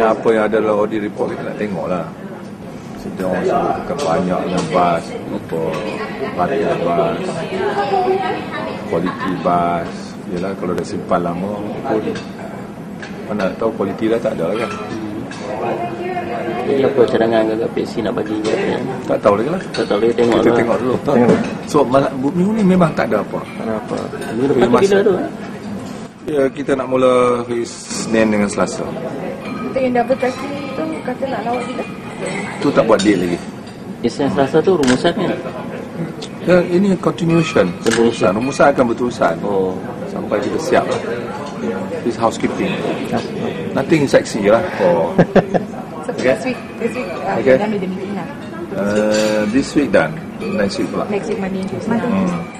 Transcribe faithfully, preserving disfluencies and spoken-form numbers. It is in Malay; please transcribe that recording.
apa yang ada dalam audit report kita nak tengok lah. Sedang orang sebutkan banyak dengan bas, apa latihan bas, kualiti bas. Yelah, kalau dah simpan lama pun mana nak tahu kualiti dah tak ada lah kan. Jadi apa cadangan ke P C nak bagi ke? Tak tahu lagi lah. Tak tahu lagi, tengok Kita lah. tengok dulu. So minggu ni memang tak ada apa. Tak ada apa. Minggu depan tu bila tu? Ya, kita nak mula hari Senin dengan Selasa. Kita yang double tracking tu kata nak lawat bila? Tu tak buat deal lagi. Isnin Selasa tu rumusan kan? Ya, ini continuation. Rumusan. Rumusan akan berterusan. Oh. Sampai kita siap lah. This housekeeping. Nothing sexy lah. Oh. So Okay. this week, this week uh, Okay. kita ambil the meeting lah. Uh, this week done. Next week pula. Next week Monday and Tuesday. Hmm.